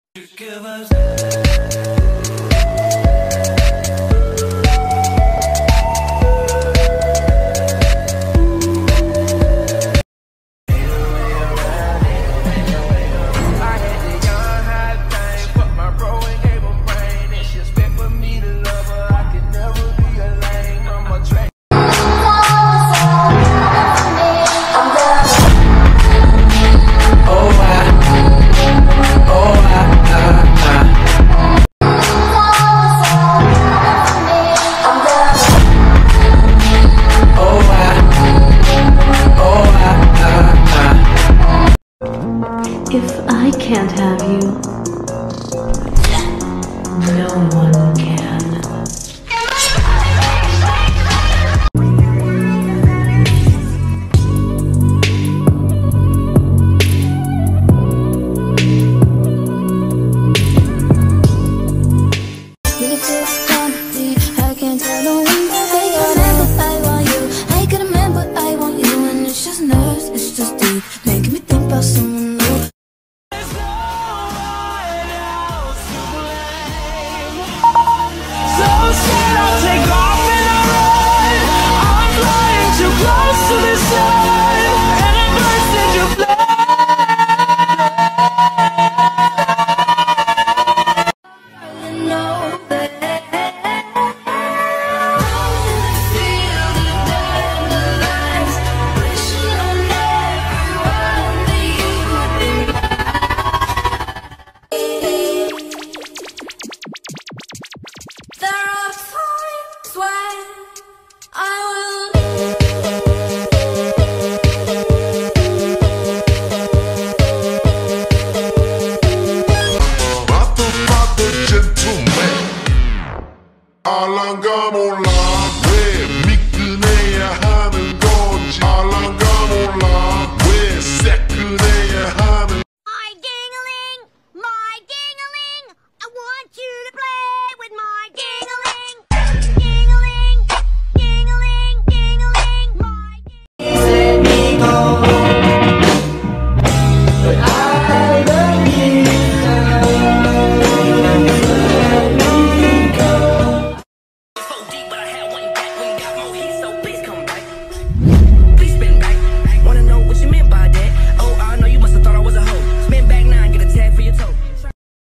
If I can't have you, no one can. Really feel strongly, I can't tell no one that I remember I want you. I can remember I want you, and it's just nerves, it's just deep, making me think about someone new. I'll take off and I run. I'm flying too close to the sun, and I'm bursting your blood. Feel the dandelions, wishing on everyone that you would be mine. There are times when I will Gentleman, Alangamo